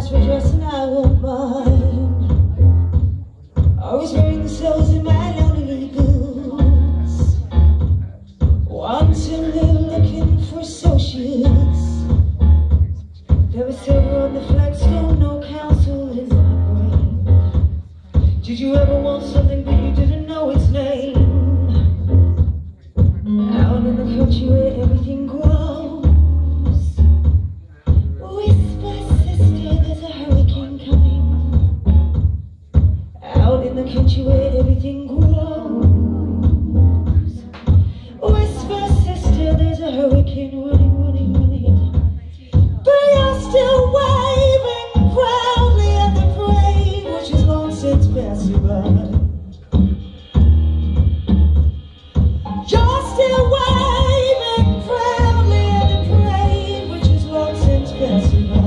ask for dress and I won't mind. Always wearing the soles in my lonely boots. Wanting they're looking for associates. There was silver on the flagstone, no counsel in my brain. Did you ever want something but you didn't know its name? Out in the country where everything grows. Whisper, sister, there's a hurricane coming. Out in the country where everything grows. Whisper, sister, there's a hurricane running, running, running. But you're still waving proudly at the parade, which is long since passing by. You're still waving proudly at the parade, which is long since passing by.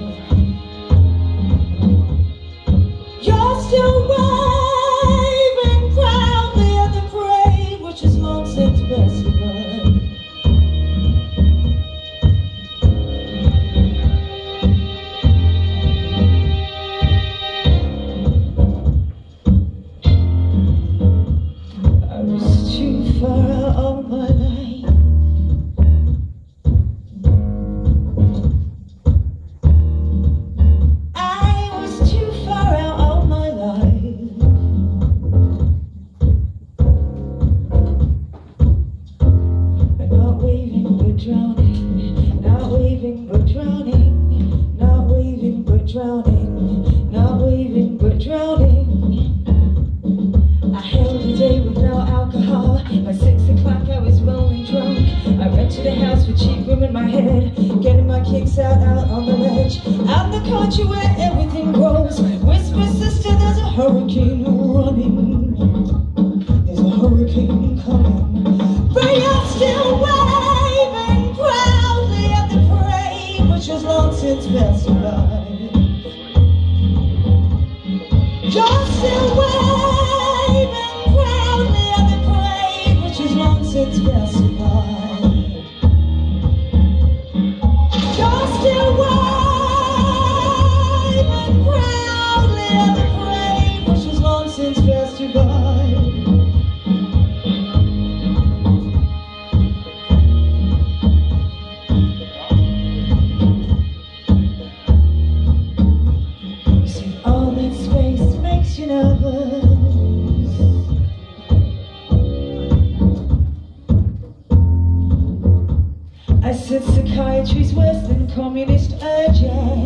You're still waving proudly at the parade, which is long since passing by. I was too far out all my life. I was too far out all my life. I'm not waving but drowning, not waving but drowning, not waving but drowning, not waving but drowning. I held a day with no alcohol. By 6 o'clock I was rolling drunk. I rented a house with cheap room in my head, getting my kicks out on the ledge. Out in the country where everything grows. Whisper, sister, there's a hurricane running. There's a hurricane coming. But you're still waving proudly at the parade, which has long since passed by. You're still waving proudly at the parade, which is long since passing by. You're still waving proudly at the parade, which is long since passing by. You see, all that space makes you nervous. I said psychiatry's worse than communist urgent.